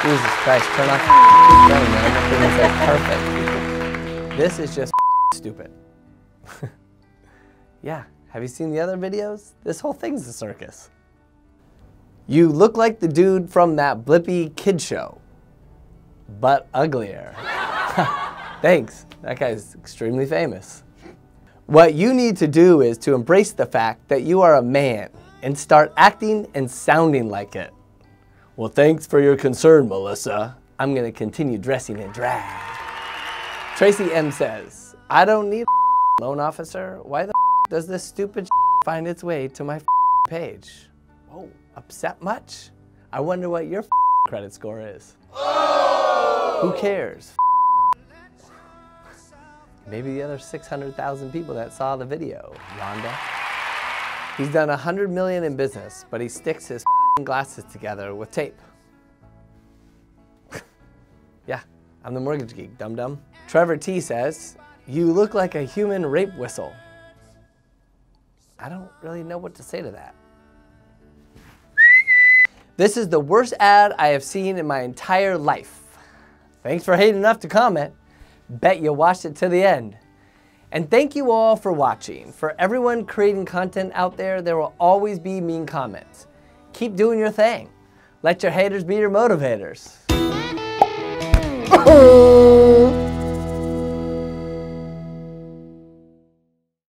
Jesus Christ, turn off the phone, man. That thing is like perfect. This is just stupid. Yeah, have you seen the other videos? This whole thing's a circus. You look like the dude from that Blippi kid show, but uglier. Thanks, that guy's extremely famous. What you need to do is to embrace the fact that you are a man and start acting and sounding like it. Well, thanks for your concern, Melissa. I'm gonna continue dressing in drag. Tracy M says, I don't need a loan officer. Why the does this stupid find its way to my page? Whoa, upset much? I wonder what your credit score is. Oh! Who cares? Maybe the other 600,000 people that saw the video, Rhonda. He's done 100 million in business, but he sticks his glasses together with tape. Yeah, I'm the Mortgage Geek, dum-dum. Trevor T says, you look like a human rape whistle. I don't really know what to say to that. This is the worst ad I have seen in my entire life. Thanks for hating enough to comment. Bet you watched it to the end. And thank you all for watching. For everyone creating content out there, there will always be mean comments. Keep doing your thing. Let your haters be your motivators.